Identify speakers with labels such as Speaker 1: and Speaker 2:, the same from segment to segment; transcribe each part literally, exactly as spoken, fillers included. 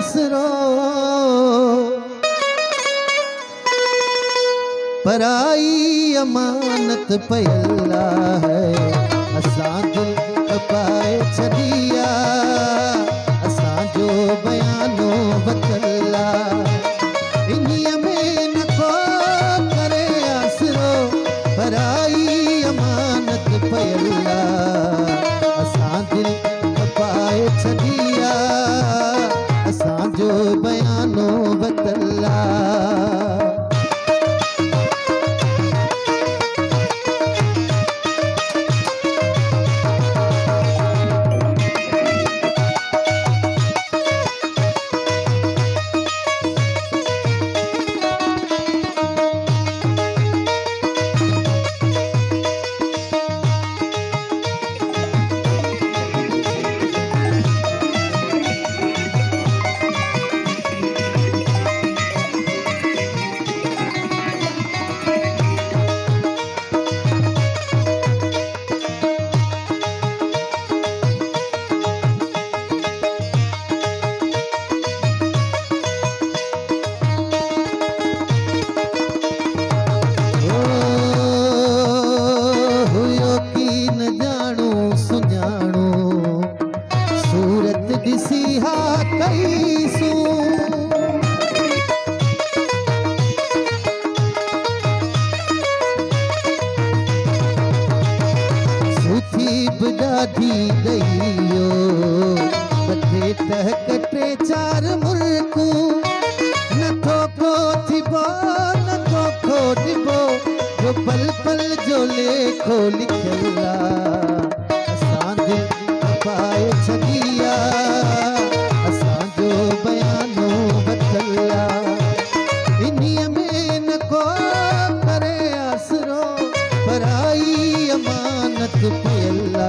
Speaker 1: आसरो पराई अमानत पयला है असां दिल कपाए छदिया असां जो बयानो बतला इन्हीअ में न को करे आसरो पराई अमानत पयला असां दिल कपाए छदिया असां जो बयानो बतला दी दइयो बटे टहकटे चार मुल्कू नथो को थिबो नथो को दिबो जो पल पल जो लेखो लिखला असां दिल कपाए छदिया असां जो बयानो बतला इन्हीअ में न को करे आसरो पराई अमानत पयला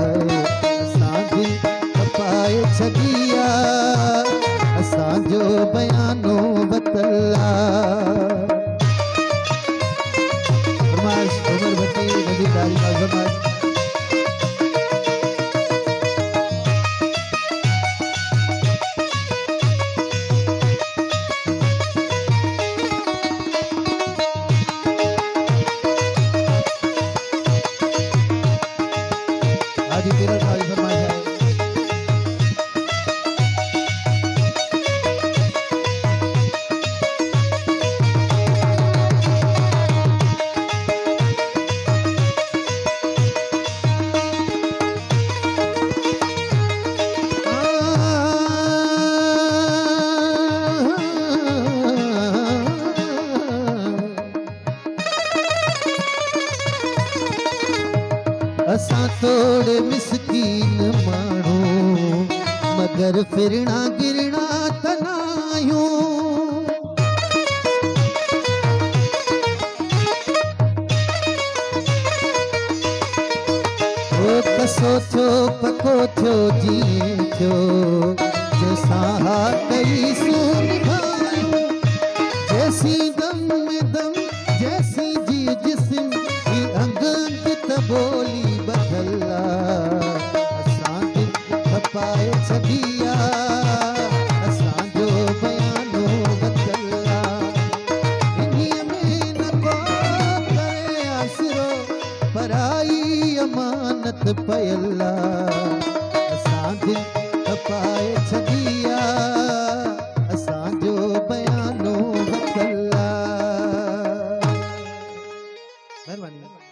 Speaker 1: छदिया असां जो बयानो बतला फरमाइश उमर भट्टी नदीदारी का फरमाइश आज तेरा फरमाइश है असां थोड़े मिसकीन माण्हू मगर फिरना गिरना तनायूं ओ कसो थियो पको थियो जीअं थियो जंहिंसां हा कई सूं निभायूं जैसी दम में दम जैसी जी जिस्म ही अंग अंग त बोली बदला असां दिल कपाए छदिया असां जो बयानो बतला इन्हीअ में न को करे आसरो पराई अमानत पयला असां दिल कपाए छदिया असां जो बयानो बतला। मेहरबानी।